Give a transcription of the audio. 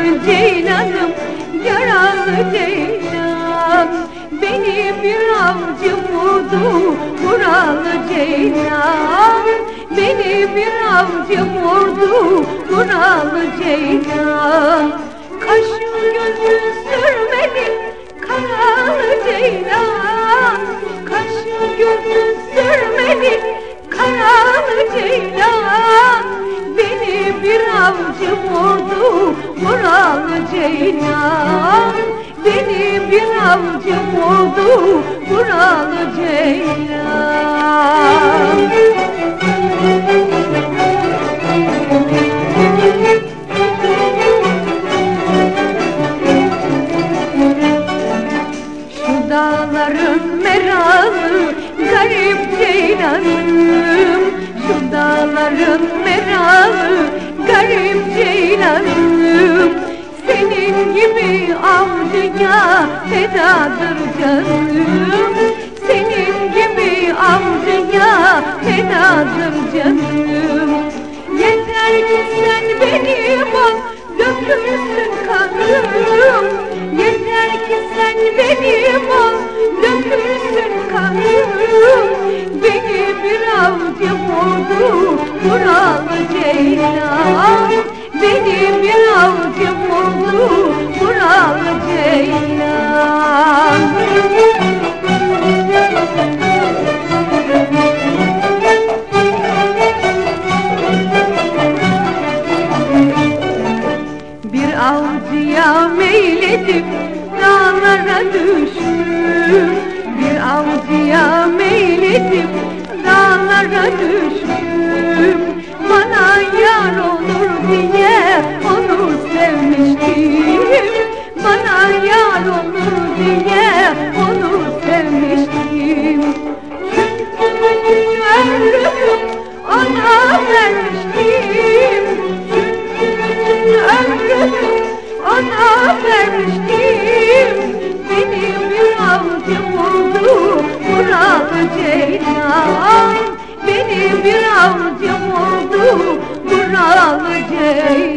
ceylanım, yaralı ceylan. Beni bir avcı vurdu, vuralı ceylan. Beni bir avcı vurdu, vuralı ceylan. Kaşın gözün sürmeli, karalı ceylan. Kaşın gözün sürmeli, karalı ceylan. Beni bir avcı vurdu, vuralı ceylan. Beni bir avcı vurdu, vuralı ceylan. Şu dağların meralı, garip ceylanım. Şu dağların meralı, garip ceylanım. Senin gibi avcıya fedadır canım. Senin gibi avcıya fedadır canım. Yeter ki sen benim ol, dökülsün kanım. Yeter ki sen benim ol, dökülsün kanım. Beni bir avcı vurdu, vuralı ceylan. Beni bir avcı vurdu, vuralı ceylan. Bir avcıya meyledip dağlara düştüm. Bir avcıya meyledip dağlara düştüm. Bana yar olur diye onu sevmiştim. Bana yar olur diye onu sevmiştim. Çünkü bütün ömrümü ona vermiştim. Çünkü bütün ömrümü ona vermiştim. Beni bir avcı vurdu, vuralı ceylan. Beni bir avcı vurdu, vuralı ceylan.